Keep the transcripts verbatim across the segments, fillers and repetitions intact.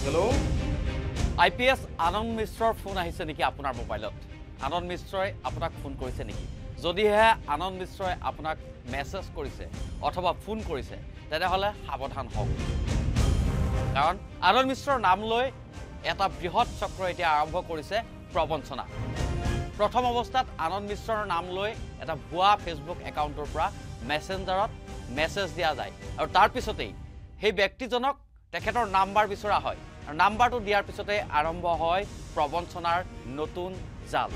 Hello? I P S Ananda Mishra phone ahise niki apunar mobile. Ananda Mishra apunak phone korise niki. Jodi he Ananda Mishra apunak message korise othoba phone korise tete hole sabodhan hok. Karon Ananda Mishra naam loi eta brihot chakra etia arambho korise probonchona. Prothom obosthat Ananda Mishra naam loi eta bhua Facebook accountor pra messengerot message dia jay aru tar pisotei he byakti jonok teketor number bisora hoy aru number to diar pisote arambho hoy probonchonar notun jal.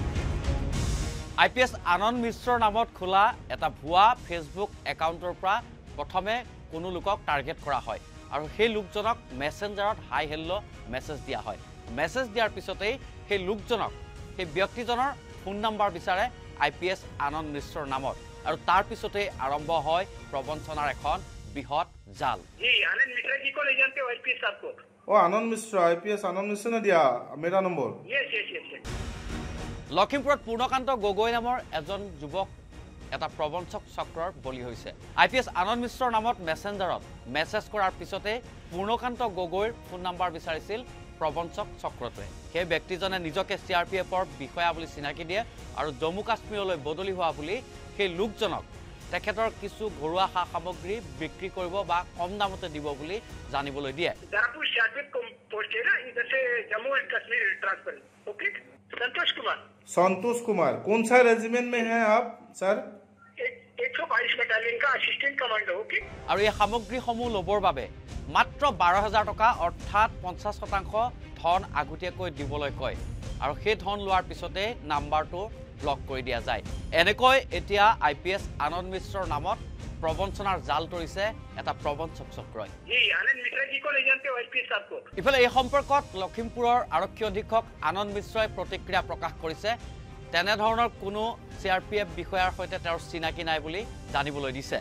I P S Ananda Mishra namot khula eta bhua Facebook accountor pra prothome kono lukok target kora hoy aru he lukjonok messengerot hi hello message dia hoy. Message diar pisote he lukjonok he byakti jonor phone number bisare I P S Ananda Mishra namot aru tar pisote arambho hoy probonchonar ekhon bihot jal. जी आनंद मिश्रा जी को ले जानते हो I P S आपको? Oh, Ananda Mishra, I P S Ananda Mishra ने दिया मेरा number. Yes, yes, yes, yes. লখিমপুৰত পূৰ্ণকান্ত গগৈ নামৰ এজন যুৱক এটা প্ৰবঞ্চক চক্ৰৰ বলি হৈছে। I P S আনন্দ মিশ্ৰৰ নামত মেছেঞ্জাৰত মেছেজ কৰাৰ পিছতে পূৰ্ণকান্ত গগৈৰ ফোন নম্বৰ বিচাৰিছিল প্ৰবঞ্চক চক্ৰটোৱে। সেই ব্যক্তিজনে নিজকে চি আৰ পি এফৰ বিষয়া বুলি চিনাকি দিয়ে আৰু জম্মু কাশ্মীৰলৈ বদলি হোৱা বুলি সেই লোকজনক তেখেতৰ কিছু ঘৰুৱা সা সামগ্ৰী বিক্ৰী কৰিব বা কম দামতে দিব বুলি জানিবলৈ দিয়ে। दारापुर शादी को पहुंचे ना इधर से Jammu and Kashmir transfer okay Santosh Kumar Santosh Kumar कौन सा रेजिमेंट में हैं आप सर? एक सौ बाईस बटालियन का असिस्टेंट कमांडो ओके আৰু এই সামগ্ৰীসমূহ ল'বৰ বাবে মাত্ৰ বাৰ হাজাৰ টকা অৰ্থাৎ পঞ্চাছ শতাংশ ধন আগতীয়াকৈ দিবলৈ কয় আৰু সেই ধন লোৱাৰ পিছতে নাম্বাৰটো ব্লক কৰি দিয়া যায়। এনেকৈ এতিয়া I P S আনন্দ মিশ্ৰৰ নামত প্ৰবঞ্চনাৰ জাল তৰিছে এটা প্ৰবঞ্চক চক্ৰই। जी आनंद मिश्रा जी को ले जानते हो I P S आपको? ইফালে এই সম্পৰ্কত লখিমপুৰৰ আৰক্ষী অধীক্ষক আনন্দ মিশ্ৰই প্ৰতিক্ৰিয়া প্ৰকাশ কৰিছে। তেনে ধৰণৰ কোনো চি আৰ পি এফ বিষয়াৰ সৈতে তেওঁৰ চিনাকি নাই বুলি জানিবলৈ দিছে।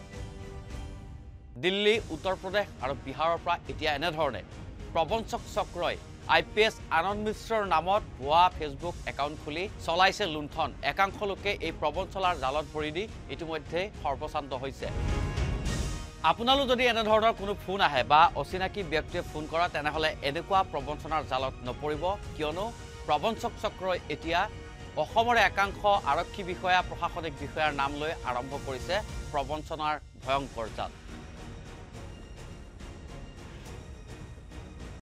দিল্লী, উত্তৰ প্ৰদেশ আৰু বিহাৰৰ পৰা এতিয়া এনে ধৰণে প্ৰবঞ্চক চক্ৰই I P S আনন্দ মিশ্ৰৰ নামত ভুৱা ফেচবুক একাউণ্ট খুলি চলাইছে লুণ্ঠন। একাংশ লোকে এই প্ৰবঞ্চনাৰ জালত পৰি দি ইতিমধ্যে সৰ্বশান্ত হৈছে। আপোনালোক যদি এনে ধৰণৰ কোনো ফোন আহে বা অচিনাকি ব্যক্তিয়ে ফোন কৰা তেনেহলে এনেকুৱা প্ৰবঞ্চনাৰ জালত নপৰিব, কিয়নো প্ৰবঞ্চক চক্ৰই এতিয়া অসমৰ একাংশ আৰক্ষী বিষয়া প্ৰশাসনিক বিষয়াৰ নাম লৈ আৰম্ভ কৰিছে প্ৰবঞ্চনাৰ ভয়ংকৰ জাল।